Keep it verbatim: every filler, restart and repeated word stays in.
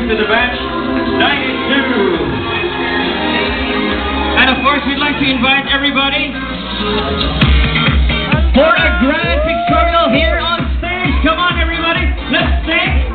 to the bench, ninety-two. And of course, we'd like to invite everybody for a grand pictorial here on stage. Come on, everybody, let's sing.